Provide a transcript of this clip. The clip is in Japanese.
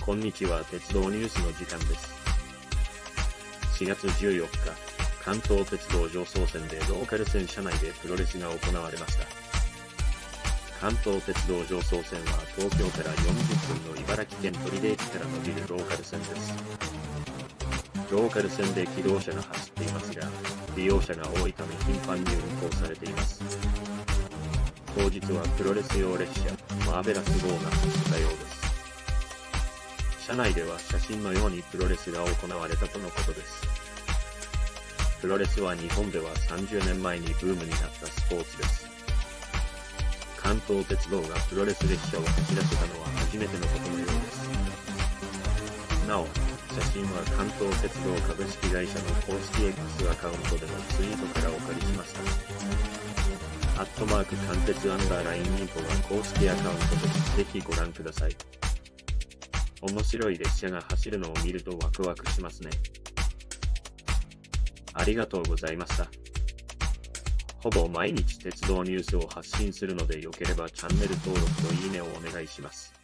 こんにちは。鉄道ニュースの時間です。4月14日、関東鉄道常総線でローカル線車内でプロレスが行われました。関東鉄道常総線は東京から40分の茨城県取手駅から伸びるローカル線です。ローカル線で気動車が走っていますが、利用者が多いため頻繁に運行されています。当日はプロレス用列車、マーベラス号が走ったようです。車内では写真のようにプロレスが行われたとのことです。プロレスは日本では30年前にブームになったスポーツです。関東鉄道がプロレス列車を走らせたのは初めてのことのようです。なお、写真は関東鉄道株式会社の公式 X アカウントでのツイートからお借りしました。関鉄_インフォが公式アカウントです。ぜひご覧ください。面白い列車が走るのを見るとワクワクしますね。ありがとうございました。ほぼ毎日鉄道ニュースを発信するのでよければチャンネル登録といいねをお願いします。